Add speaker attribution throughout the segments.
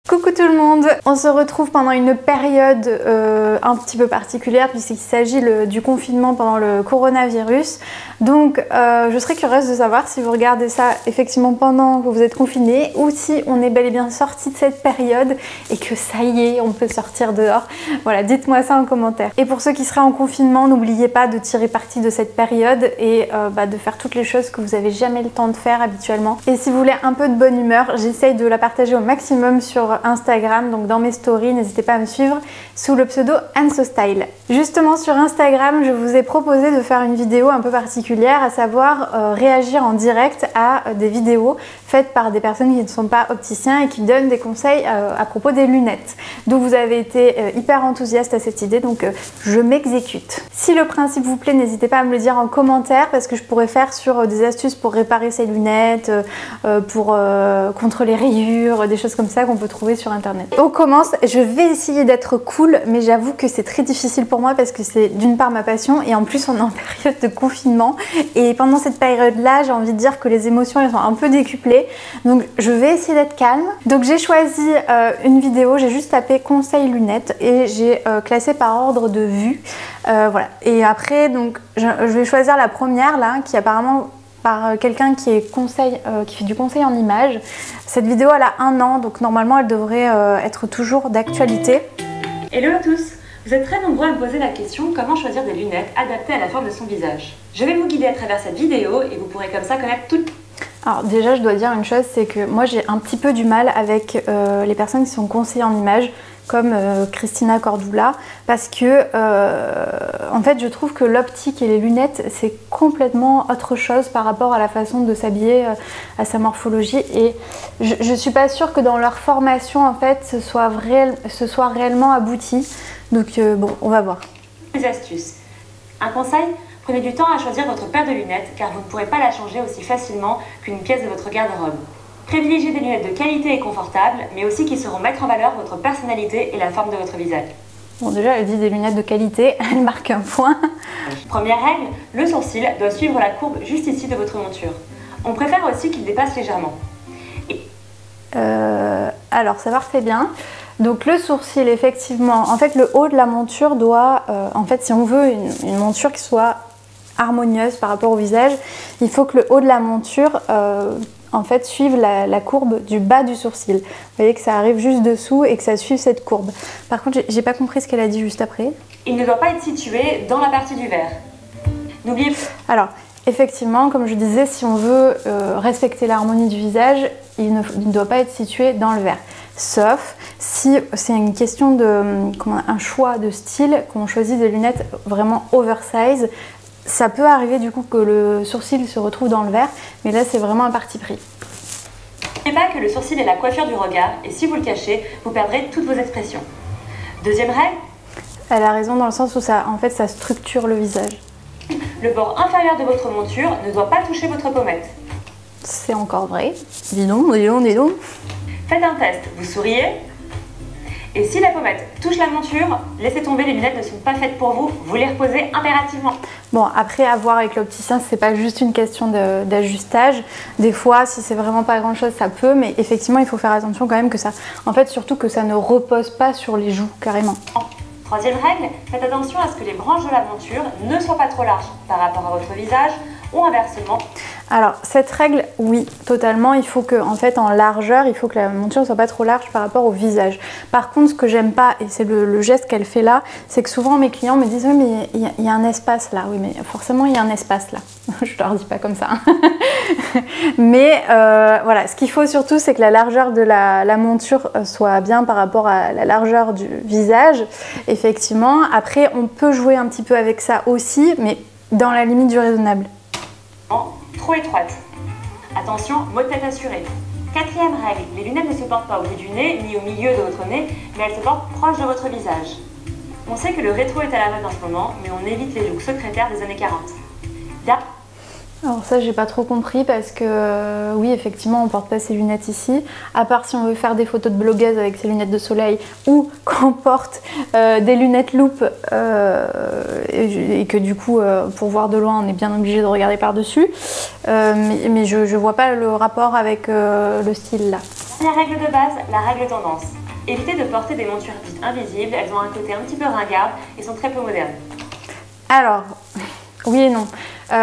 Speaker 1: Coucou tout le monde, on se retrouve pendant une période un petit peu particulière puisqu'il s'agit du confinement pendant le coronavirus. Donc je serais curieuse de savoir si vous regardez ça effectivement pendant que vous êtes confinés ou si on est bel et bien sorti de cette période et que ça y est, on peut sortir dehors. Voilà, dites-moi ça en commentaire. Et pour ceux qui seraient en confinement, n'oubliez pas de tirer parti de cette période et de faire toutes les choses que vous n'avez jamais le temps de faire habituellement. Et si vous voulez un peu de bonne humeur, j'essaye de la partager au maximum sur Instagram, donc dans mes stories, n'hésitez pas à me suivre sous le pseudo AnSoStyle. Justement sur Instagram, je vous ai proposé de faire une vidéo un peu particulière, à savoir réagir en direct à des vidéos faites par des personnes qui ne sont pas opticiens et qui donnent des conseils à propos des lunettes. Donc vous avez été hyper enthousiaste à cette idée, donc je m'exécute. Si le principe vous plaît, n'hésitez pas à me le dire en commentaire parce que je pourrais faire sur des astuces pour réparer ces lunettes, contre les rayures, des choses comme ça qu'on peut trouver sur internet. On commence, je vais essayer d'être cool, mais j'avoue que c'est très difficile pour moi parce que c'est d'une part ma passion et en plus on est en période de confinement et pendant cette période là j'ai envie de dire que les émotions elles sont un peu décuplées, donc je vais essayer d'être calme. Donc j'ai choisi une vidéo, j'ai juste tapé conseil lunettes et j'ai classé par ordre de vue, voilà. Et après donc je vais choisir la première là qui apparemment par quelqu'un qui fait du conseil en images. Cette vidéo elle a 1 an, donc normalement elle devrait être toujours d'actualité.
Speaker 2: Hello à tous, vous êtes très nombreux à me poser la question comment choisir des lunettes adaptées à la forme de son visage. Je vais vous guider à travers cette vidéo et vous pourrez comme ça connaître toutes.
Speaker 1: Alors déjà je dois dire une chose, c'est que moi j'ai un petit peu du mal avec les personnes qui sont conseillées en images comme Christina Cordula parce que en fait je trouve que l'optique et les lunettes c'est complètement autre chose par rapport à la façon de s'habiller, à sa morphologie, et je suis pas sûre que dans leur formation en fait ce soit réellement abouti, donc bon, on va voir.
Speaker 2: Des astuces. Un conseil, prenez du temps à choisir votre paire de lunettes car vous ne pourrez pas la changer aussi facilement qu'une pièce de votre garde-robe. Privilégiez des lunettes de qualité et confortables, mais aussi qui sauront mettre en valeur votre personnalité et la forme de votre visage.
Speaker 1: Bon, déjà, elle dit des lunettes de qualité, elle marque un point.
Speaker 2: Première règle, le sourcil doit suivre la courbe juste ici de votre monture. On préfère aussi qu'il dépasse légèrement.
Speaker 1: Alors, ça part très bien. Donc le sourcil, effectivement, en fait, le haut de la monture doit, en fait, si on veut une monture qui soit harmonieuse par rapport au visage, il faut que le haut de la monture en fait suivre la courbe du bas du sourcil. Vous voyez que ça arrive juste dessous et que ça suive cette courbe. Par contre, j'ai pas compris ce qu'elle a dit juste après.
Speaker 2: Il ne doit pas être situé dans la partie du verre. N'oubliez pas.
Speaker 1: Alors, effectivement, comme je disais, si on veut respecter l'harmonie du visage, il ne doit pas être situé dans le verre. Sauf si c'est une question de un choix de style, qu'on choisit des lunettes vraiment oversize. Ça peut arriver du coup que le sourcil se retrouve dans le verre, mais là c'est vraiment un parti pris.
Speaker 2: N'oubliez pas que le sourcil est la coiffure du regard, et si vous le cachez, vous perdrez toutes vos expressions. Deuxième règle.
Speaker 1: Elle a raison dans le sens où ça structure le visage.
Speaker 2: Le bord inférieur de votre monture ne doit pas toucher votre pommette.
Speaker 1: C'est encore vrai. Dis donc, dis donc, dis donc.
Speaker 2: Faites un test, vous souriez. Et si la pommette touche la monture, laissez tomber, les lunettes ne sont pas faites pour vous, vous les reposez impérativement.
Speaker 1: Bon, après, à voir avec l'opticien, c'est pas juste une question d'ajustage. Des fois, si c'est vraiment pas grand chose, ça peut, mais effectivement, il faut faire attention quand même que ça, en fait, surtout que ça ne repose pas sur les joues, carrément.
Speaker 2: Troisième règle, faites attention à ce que les branches de la monture ne soient pas trop larges par rapport à votre visage ou inversement.
Speaker 1: Alors cette règle, oui, totalement, il faut que, en fait, en largeur, il faut que la monture ne soit pas trop large par rapport au visage. Par contre, ce que j'aime pas, et c'est le geste qu'elle fait là, c'est que souvent mes clients me disent « Oui, mais il y a un espace là. » Oui, mais forcément, il y a un espace là. Je leur dis pas comme ça. Mais voilà, ce qu'il faut surtout, c'est que la largeur de la monture soit bien par rapport à la largeur du visage, effectivement. Après, on peut jouer un petit peu avec ça aussi, mais dans la limite du raisonnable.
Speaker 2: Trop étroite. Attention, mot de tête assuré. Quatrième règle, les lunettes ne se portent pas au bout du nez ni au milieu de votre nez, mais elles se portent proche de votre visage. On sait que le rétro est à la mode en ce moment, mais on évite les looks secrétaires des années 40.
Speaker 1: Alors ça j'ai pas trop compris parce que oui effectivement on porte pas ces lunettes ici, à part si on veut faire des photos de blogueuse avec ses lunettes de soleil ou qu'on porte des lunettes loupe et que du coup pour voir de loin on est bien obligé de regarder par dessus, mais je vois pas le rapport avec le style là.
Speaker 2: La règle de base, la règle tendance. Évitez de porter des montures dites invisibles, elles ont un côté un petit peu ringard et sont très peu modernes.
Speaker 1: Alors, oui et non.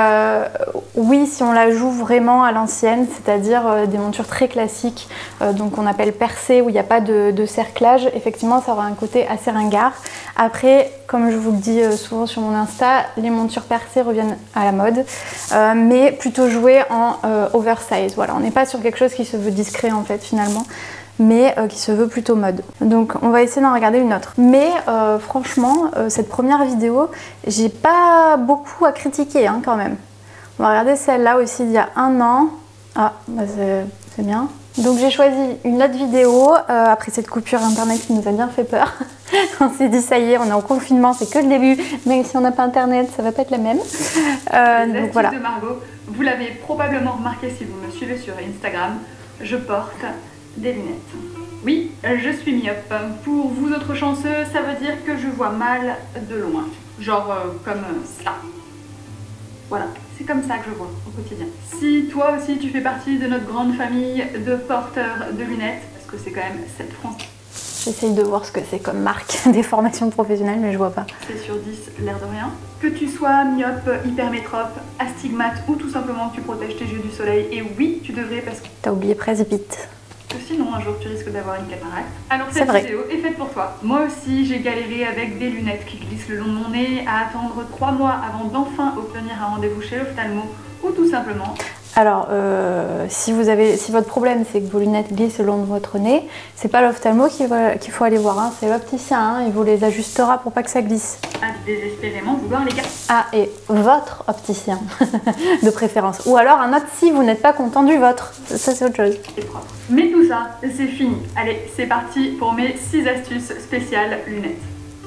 Speaker 1: Oui, si on la joue vraiment à l'ancienne, c'est-à-dire des montures très classiques, donc on appelle percées, où il n'y a pas de cerclage, effectivement ça aura un côté assez ringard. Après, comme je vous le dis souvent sur mon Insta, les montures percées reviennent à la mode, mais plutôt jouées en oversize. Voilà, on n'est pas sur quelque chose qui se veut discret en fait finalement, mais qui se veut plutôt mode. Donc on va essayer d'en regarder une autre. Mais franchement, cette première vidéo, j'ai pas beaucoup à critiquer hein, quand même. On va regarder celle-là aussi d'il y a un an. Ah, bah c'est bien. Donc j'ai choisi une autre vidéo après cette coupure internet qui nous a bien fait peur. On s'est dit ça y est, on est en confinement, c'est que le début, même si on n'a pas internet, ça va pas être la même.
Speaker 3: Donc voilà. De Margot, vous l'avez probablement remarqué si vous me suivez sur Instagram, je porte des lunettes. Oui, je suis myope. Pour vous autres chanceux, ça veut dire que je vois mal de loin. Genre comme ça. Voilà, c'est comme ça que je vois au quotidien. Si toi aussi tu fais partie de notre grande famille de porteurs de lunettes, parce que c'est quand même cette France.
Speaker 1: J'essaye de voir ce que c'est comme marque des formations professionnelles, mais je vois pas.
Speaker 3: C'est sur 10, l'air de rien. Que tu sois myope, hypermétrope, astigmate ou tout simplement que tu protèges tes yeux du soleil, et oui, tu devrais parce que...
Speaker 1: T'as oublié Presbyte.
Speaker 3: Sinon un jour tu risques d'avoir une cataracte. Alors cette vidéo est faite pour toi. Moi aussi j'ai galéré avec des lunettes qui glissent le long de mon nez, à attendre 3 mois avant d'enfin obtenir un rendez-vous chez l'ophtalmo, ou tout simplement...
Speaker 1: Alors, si votre problème c'est que vos lunettes glissent le long de votre nez, c'est pas l'ophtalmo qu'il faut aller voir, hein, c'est l'opticien, hein, il vous les ajustera pour pas que ça glisse.
Speaker 3: À désespérément vouloir les garder.
Speaker 1: Ah, et votre opticien, de préférence. Ou alors un autre si vous n'êtes pas content du vôtre, ça c'est autre chose.
Speaker 3: C'est propre. Mais tout ça, c'est fini. Allez, c'est parti pour mes 6 astuces spéciales lunettes.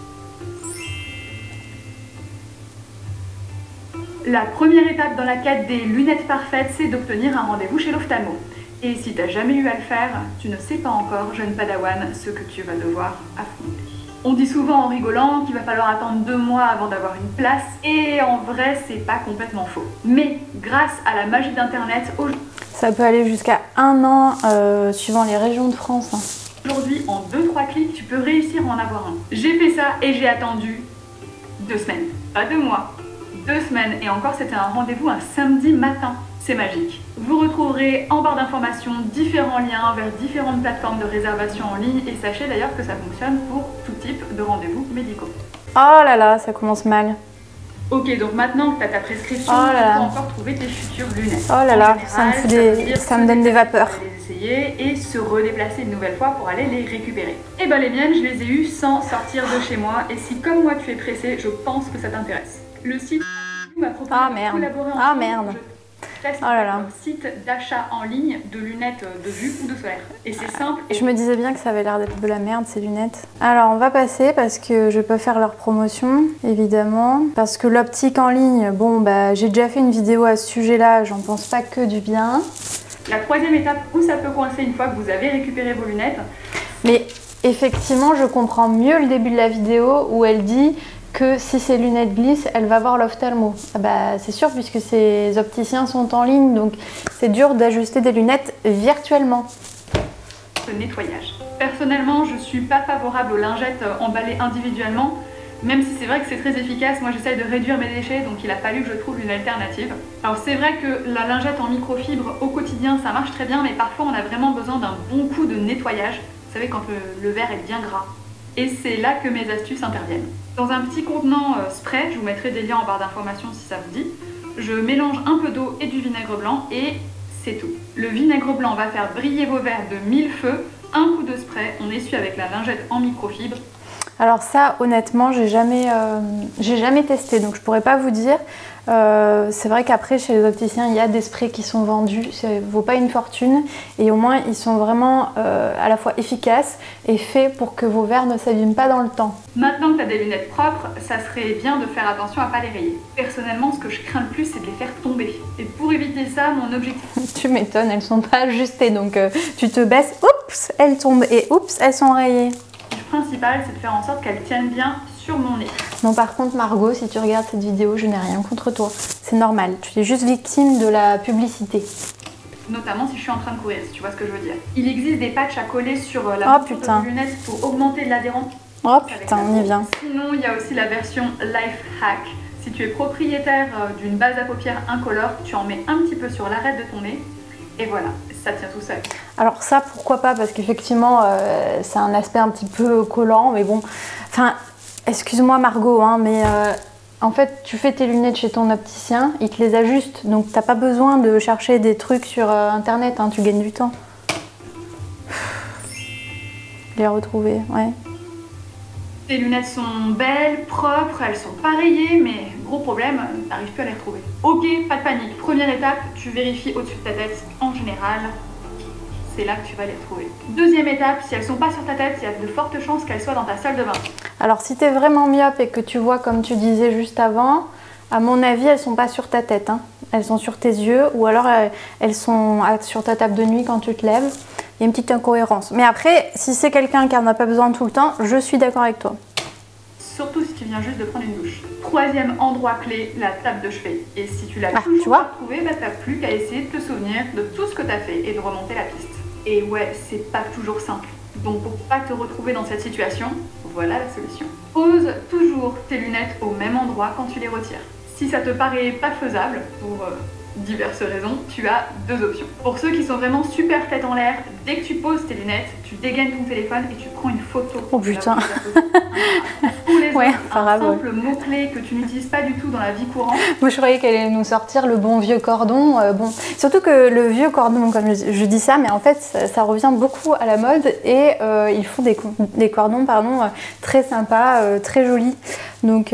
Speaker 3: La première étape dans la quête des lunettes parfaites, c'est d'obtenir un rendez-vous chez l'ophtalmo. Et si t'as jamais eu à le faire, tu ne sais pas encore, jeune padawan, ce que tu vas devoir affronter. On dit souvent en rigolant qu'il va falloir attendre 2 mois avant d'avoir une place, et en vrai, c'est pas complètement faux. Mais grâce à la magie d'internet,
Speaker 1: ça peut aller jusqu'à 1 an, suivant les régions de France. Hein.
Speaker 3: Aujourd'hui, en 2-3 clics, tu peux réussir à en avoir un. J'ai fait ça et j'ai attendu 2 semaines, pas 2 mois. 2 semaines, et encore c'était un rendez-vous un samedi matin. C'est magique. Vous retrouverez en barre d'informations différents liens vers différentes plateformes de réservation en ligne, et sachez d'ailleurs que ça fonctionne pour tout type de rendez-vous médicaux.
Speaker 1: Oh là là, ça commence mal.
Speaker 3: Ok, donc maintenant que tu as ta prescription, tu peux encore trouver tes futures lunettes.
Speaker 1: Oh là là, ça me donne des vapeurs.
Speaker 3: Les essayer et se redéplacer une nouvelle fois pour aller les récupérer. Et ben les miennes, je les ai eues sans sortir de chez moi, et si comme moi tu es pressé, je pense que ça t'intéresse. Le site m'a proposé de collaborer ensemble.
Speaker 1: Ah merde.
Speaker 3: Oh là là. Site d'achat en ligne de lunettes de vue ou de solaire. Et c'est simple.
Speaker 1: Je me disais bien que ça avait l'air d'être de la merde ces lunettes. Alors on va passer parce que je peux faire leur promotion, évidemment. Parce que l'optique en ligne, bon bah j'ai déjà fait une vidéo à ce sujet-là, j'en pense pas que du bien.
Speaker 3: La troisième étape où ça peut coincer une fois que vous avez récupéré vos lunettes.
Speaker 1: Mais effectivement, je comprends mieux le début de la vidéo où elle dit que si ses lunettes glissent, elle va voir l'ophtalmo. Ah bah, c'est sûr puisque ces opticiens sont en ligne, donc c'est dur d'ajuster des lunettes virtuellement.
Speaker 3: Le nettoyage. Personnellement, je suis pas favorable aux lingettes emballées individuellement, même si c'est vrai que c'est très efficace. Moi j'essaye de réduire mes déchets, donc il a fallu que je trouve une alternative. Alors c'est vrai que la lingette en microfibre au quotidien ça marche très bien, mais parfois on a vraiment besoin d'un bon coup de nettoyage. Vous savez, quand le verre est bien gras. Et c'est là que mes astuces interviennent. Dans un petit contenant spray, je vous mettrai des liens en barre d'informations si ça vous dit, je mélange un peu d'eau et du vinaigre blanc et c'est tout. Le vinaigre blanc va faire briller vos verres de 1000 feux, un coup de spray, on essuie avec la lingette en microfibre.
Speaker 1: Alors ça, honnêtement, j'ai jamais testé, donc je pourrais pas vous dire. C'est vrai qu'après, chez les opticiens, il y a des sprays qui sont vendus, ça vaut pas une fortune, et au moins ils sont vraiment à la fois efficaces et faits pour que vos verres ne s'abîment pas dans le temps.
Speaker 3: Maintenant que tu as des lunettes propres, ça serait bien de faire attention à pas les rayer. Personnellement, ce que je crains le plus, c'est de les faire tomber. Et pour éviter ça, mon objectif...
Speaker 1: Tu m'étonnes, elles sont pas ajustées, donc tu te baisses, oups, elles tombent, et oups, elles sont rayées.
Speaker 3: Le principal, c'est de faire en sorte qu'elles tiennent bien sur mon nez.
Speaker 1: Non, par contre, Margot, si tu regardes cette vidéo, je n'ai rien contre toi. C'est normal, tu es juste victime de la publicité.
Speaker 3: notamment si je suis en train de courir, si tu vois ce que je veux dire. Il existe des patchs à coller sur la monture de vos lunettes pour augmenter l'adhérence.
Speaker 1: Oh putain, on y vient.
Speaker 3: Sinon, il y a aussi la version Life Hack. Si tu es propriétaire d'une base à paupières incolore, tu en mets un petit peu sur l'arête de ton nez et voilà, ça tient tout seul.
Speaker 1: Alors ça, pourquoi pas, parce qu'effectivement, c'est un aspect un petit peu collant, mais bon, enfin, excuse-moi Margot, hein, mais en fait, tu fais tes lunettes chez ton opticien, il te les ajuste, donc t'as pas besoin de chercher des trucs sur internet, hein, tu gagnes du temps. Les retrouver, ouais.
Speaker 3: Tes lunettes sont belles, propres, elles sont pas rayées, mais gros problème, t'arrives plus à les retrouver. Ok, pas de panique. Première étape, tu vérifies au-dessus de ta tête. En général, c'est là que tu vas les retrouver. Deuxième étape, si elles sont pas sur ta tête, il y a de fortes chances qu'elles soient dans ta salle de bain.
Speaker 1: Alors si t'es vraiment myope et que tu vois comme tu disais juste avant, à mon avis, elles sont pas sur ta tête, hein. Elles sont sur tes yeux ou alors elles sont sur ta table de nuit quand tu te lèves. Il y a une petite incohérence. Mais après, si c'est quelqu'un qui n'en a pas besoin tout le temps, je suis d'accord avec toi.
Speaker 3: Surtout si tu viens juste de prendre une douche. Troisième endroit clé, la table de chevet. Et si tu l'as toujours pas trouvé, bah t'as plus qu'à essayer de te souvenir de tout ce que t'as fait et de remonter la piste. Et ouais, c'est pas toujours simple. Donc pour pas te retrouver dans cette situation, voilà la solution. Pose toujours tes lunettes au même endroit quand tu les retires. Si ça te paraît pas faisable, pour diverses raisons, tu as deux options. Pour ceux qui sont vraiment super tête en l'air, dès que tu poses tes lunettes, tu dégaines ton téléphone et tu prends une photo.
Speaker 1: Oh putain.
Speaker 3: Pour les
Speaker 1: ouais,
Speaker 3: autres, un simple mot-clé que tu n'utilises pas du tout dans la vie courante.
Speaker 1: Moi je croyais qu'elle allait nous sortir le bon vieux cordon. Bon, surtout que le vieux cordon, comme je dis ça, mais en fait ça revient beaucoup à la mode et ils font des cordons très sympas, très jolis. Donc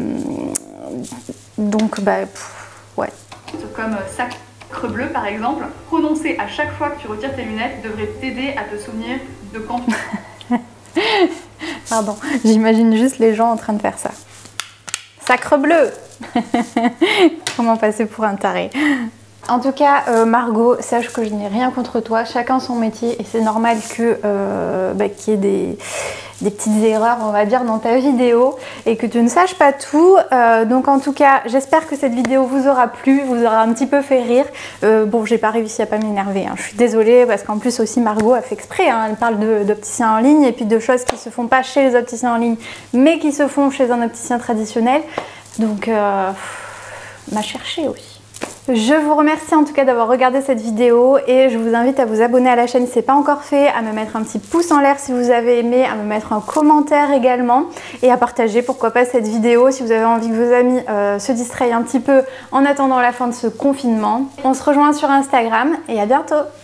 Speaker 1: bah ouais.
Speaker 3: Comme sacre bleu par exemple, prononcer à chaque fois que tu retires tes lunettes devrait t'aider à te souvenir de quand tu...
Speaker 1: Pardon, j'imagine juste les gens en train de faire ça. Sacre bleu. Comment passer pour un taré. En tout cas, Margot, sache que je n'ai rien contre toi, chacun son métier et c'est normal que qu'il y ait des petites erreurs, on va dire, dans ta vidéo et que tu ne saches pas tout. Donc en tout cas, j'espère que cette vidéo vous aura plu, vous aura un petit peu fait rire. Bon, j'ai pas réussi à pas m'énerver, hein. Je suis désolée parce qu'en plus aussi Margot a fait exprès, hein. Elle parle d'opticiens en ligne et puis de choses qui se font pas chez les opticiens en ligne, mais qui se font chez un opticien traditionnel. Donc, m'a cherché aussi. Je vous remercie en tout cas d'avoir regardé cette vidéo et je vous invite à vous abonner à la chaîne si ce n'est pas encore fait, à me mettre un petit pouce en l'air si vous avez aimé, à me mettre un commentaire également et à partager pourquoi pas cette vidéo si vous avez envie que vos amis se distraient un petit peu en attendant la fin de ce confinement. On se rejoint sur Instagram et à bientôt.